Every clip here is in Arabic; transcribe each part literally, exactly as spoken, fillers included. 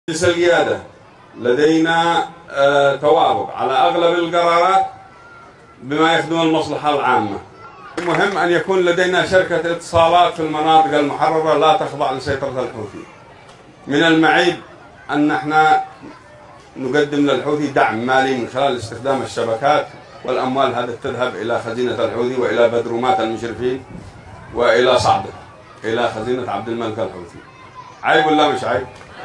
مجلس القيادة لدينا آه توافق على أغلب القرارات بما يخدم المصلحة العامة. المهم أن يكون لدينا شركة اتصالات في المناطق المحررة لا تخضع لسيطرة الحوثي. من المعيب أن احنا نقدم للحوثي دعم مالي من خلال استخدام الشبكات، والأموال هذه تذهب إلى خزينة الحوثي وإلى بدرومات المشرفين وإلى صعده إلى خزينة عبد الملك الحوثي. عيب ولا مش عيب؟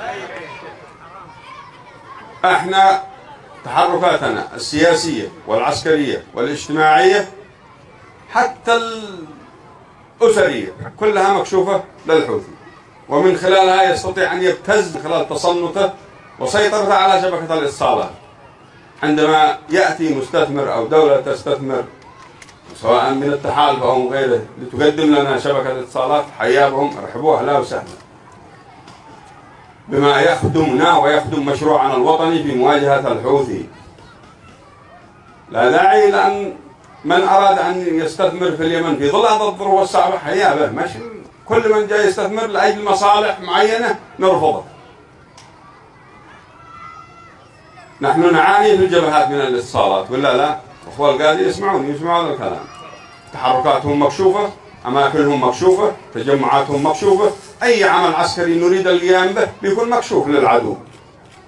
احنا تحركاتنا السياسية والعسكرية والاجتماعية حتى الأسرية كلها مكشوفة للحوثي، ومن خلالها يستطيع أن يبتز خلال تصنته وسيطرته على شبكة الاتصالات. عندما يأتي مستثمر أو دولة تستثمر سواء من التحالف أو من غيره لتقدم لنا شبكة اتصالات، حيا بهم، رحبوا أهلا وسهلا بما يخدمنا ويخدم مشروعنا الوطني في مواجهة الحوثي. لا داعي لأن من أراد أن يستثمر في اليمن في ظل هذه الظروف الصعبة حيا به، مش كل من جاي يستثمر لأجل مصالح معينة نرفضه. نحن نعاني في الجبهات من الاتصالات ولا لا؟ أخوة القادة يسمعون يسمعون هذا الكلام. تحركاتهم مكشوفة، أماكنهم مكشوفة، تجمعاتهم مكشوفة، أي عمل عسكري نريد القيام به بيكون مكشوف للعدو.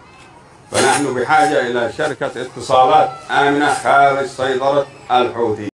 فنحن بحاجة إلى شركة اتصالات آمنة خارج سيطرة الحوثي.